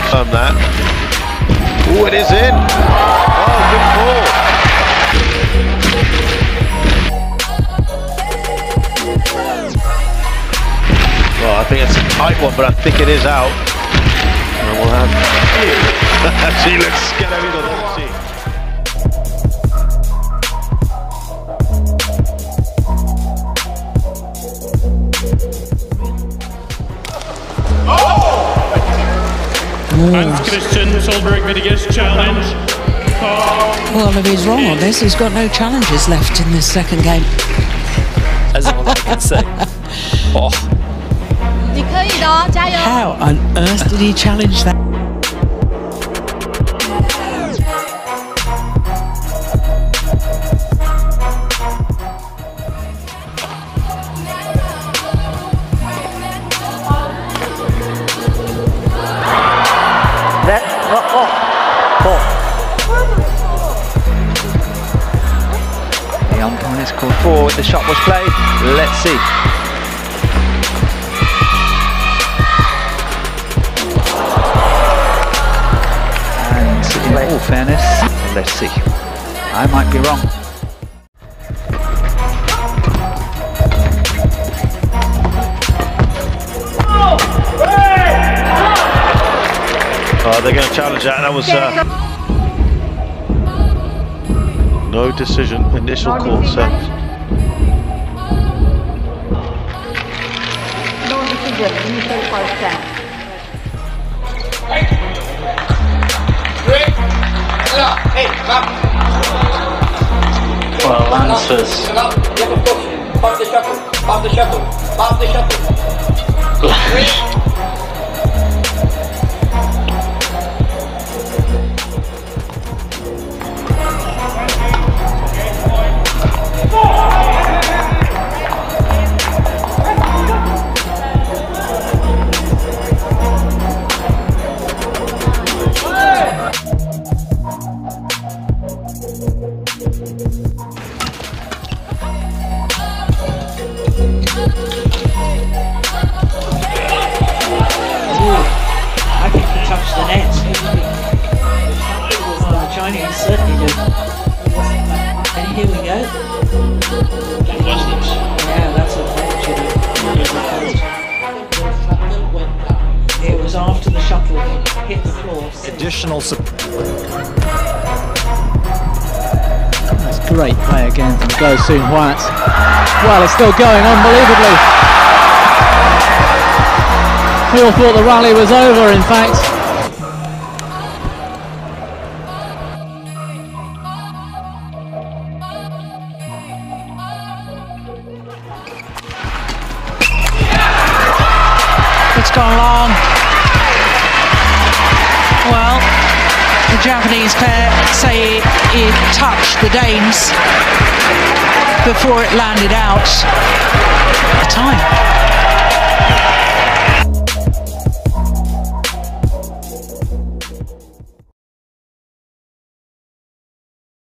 Confirm that. Oh, it is in. Oh, good ball. Well, I think it's a tight one, but I think it is out. And we'll have. She looks scared. Christian Solberg Vidigas challenge. Well, if he's wrong on this, he's got no challenges left in this second game. That's all I can say. Oh. How on earth did he challenge that? The umpire is called forward, the shot was played. Let's see. And in all fairness, let's see. I might be wrong. Oh, they're going to challenge that. That was no decision. Initial call set. No decision. Initial call set. Well, answers. Pop the shuttle. Pop the shuttle. Pop the shuttle. I think he touched the net. The Chinese certainly do. And here we go. Yeah, that's a It was after the shuttle hit the floor. Additional support. That's great play again from Go Soon White. Well, it's still going unbelievably. We all thought the rally was over, in fact. It's gone long. Well, the Japanese pair say it touched the Danes before it landed out. Time.